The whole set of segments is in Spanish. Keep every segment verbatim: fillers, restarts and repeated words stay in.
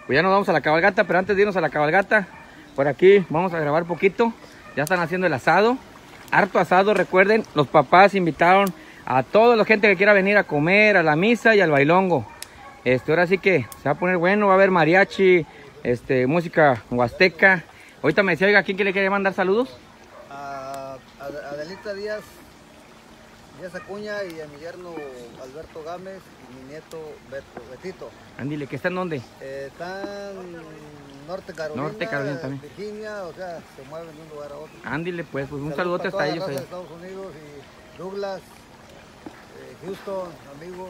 pues ya nos vamos a la cabalgata, pero antes de irnos a la cabalgata, por aquí vamos a grabar poquito. Ya están haciendo el asado, harto asado, recuerden, los papás invitaron a toda la gente que quiera venir a comer, a la misa y al bailongo. Este, ahora sí que se va a poner bueno, va a haber mariachi, este, música huasteca. Ahorita me decía, oiga, ¿a quién que le quería mandar saludos? A, a Adelita Díaz, Díaz Acuña, y a mi yerno Alberto Gámez y mi nieto Beto, Betito. Ándile, ¿que están dónde? Eh, están Norte Carolina, Norte Carolina también. Virginia, o sea, se mueven de un lugar a otro. Ándile, pues, pues un Saludos saludote para hasta toda la ellos raza allá. de Estados Unidos y Douglas, eh, Houston, amigos.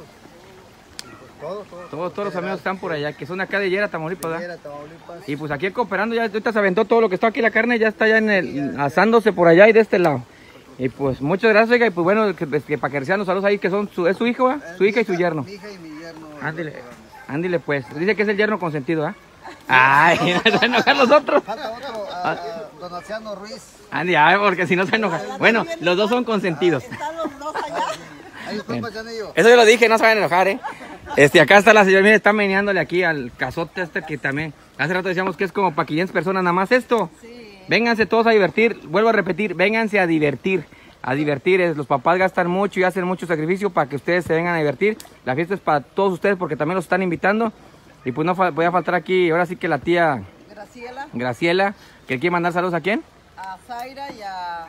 Todos, todos, Todos, todos los amigos están por allá, que son acá de Yera, Tamaulipas, ¿verdad? Yera, Tamaulipas. Y pues aquí cooperando, ya ahorita se aventó todo lo que está aquí, la carne ya está ya en el, asándose por allá y de este lado. Y pues muchas gracias, oiga, y pues bueno, que, que para que reciban los saludos ahí, que son su, es su hijo, ¿verdad? Su hija y su yerno. Mi hija y mi yerno. Ándile, ándile pues, dice que es el yerno consentido, ¿ah? Ay, se van a enojar los otros. Falta otro, a, a Donaciano Ruiz. Andy, ay, porque si no se enoja. Bueno, los dos son consentidos. Están los dos allá. Ahí está Pachanillo. Eso yo lo dije, no se van a enojar, ¿eh? Este, acá está la señora, mire, está meneándole aquí al cazote este que también, hace rato decíamos que es como para quinientas personas nada más esto. Sí. Vénganse todos a divertir, vuelvo a repetir, vénganse a divertir, a divertir, es, los papás gastan mucho y hacen mucho sacrificio para que ustedes se vengan a divertir. La fiesta es para todos ustedes porque también los están invitando. Y pues no fa voy a faltar aquí, ahora sí que la tía Graciela, Graciela, que quiere mandar saludos a quién. a Zaira y a,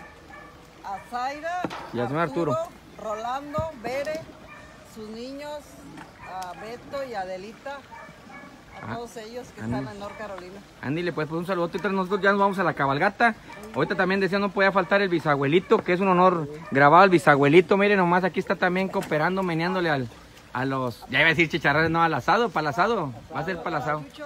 a Zaira, Y al señor Arturo. Rolando, Bere, sus niños, a Beto y a Adelita, a Ah, todos ellos que ándale. están en North Carolina. Ándile, pues, pues un saludo. Ahorita nosotros ya nos vamos a la cabalgata. Ahorita también decía no podía faltar el bisabuelito, que es un honor grabar al bisabuelito. Miren nomás, aquí está también cooperando, meneándole al, a los, ya iba a decir chicharrones, no, al asado, para el asado. Va a ser para el asado. A Chucho,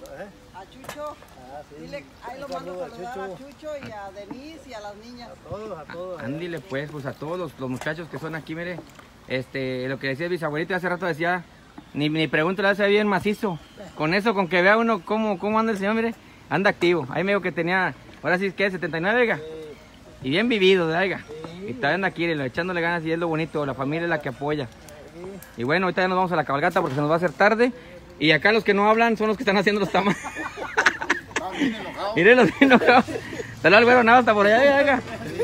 a Chucho, dile, ahí lo mando a saludar a Chucho y a Denise y a las niñas. A todos, a todos. Ándile, pues, pues a todos los, los muchachos que son aquí, mire. Este, lo que decía el bisabuelito hace rato decía, ni, ni pregunto, le hace bien macizo. Con eso, con que vea uno cómo, cómo anda el señor, mire, anda activo. Ahí me dijo que tenía, ahora sí que setenta y nueve, oiga. Y bien vivido, oiga. Y todavía anda aquí, echándole ganas y es lo bonito, la familia es la que apoya. Y bueno, ahorita ya nos vamos a la cabalgata porque se nos va a hacer tarde. Y acá los que no hablan son los que están haciendo los tamales. Miren los enojados. Saludos al Güero Nava, hasta por allá, oiga.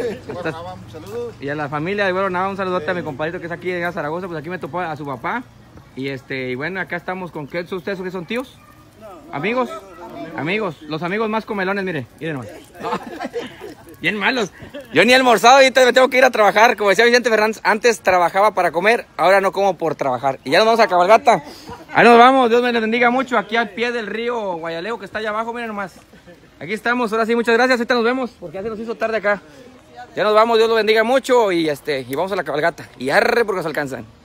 Y a la familia de Güero Nava, un saludote a mi compadrito que es aquí de Zaragoza, pues aquí me topó a su papá. Y este, y bueno, acá estamos con, ¿qué son ustedes? ¿Qué son tíos? ¿Amigos? Amigos, los amigos más comelones, mire, miren nomás. No, bien malos. Yo ni he almorzado y me tengo que ir a trabajar. Como decía Vicente Fernández, antes trabajaba para comer, ahora no como por trabajar. Y ya nos vamos a cabalgata. Ahí nos vamos, Dios me les bendiga mucho. Aquí al pie del río Guayaleo que está allá abajo, miren nomás. Aquí estamos, ahora sí, muchas gracias. Ahorita nos vemos, porque ya se nos hizo tarde acá. Ya nos vamos, Dios los bendiga mucho y este, y vamos a la cabalgata. Y arre porque nos alcanzan.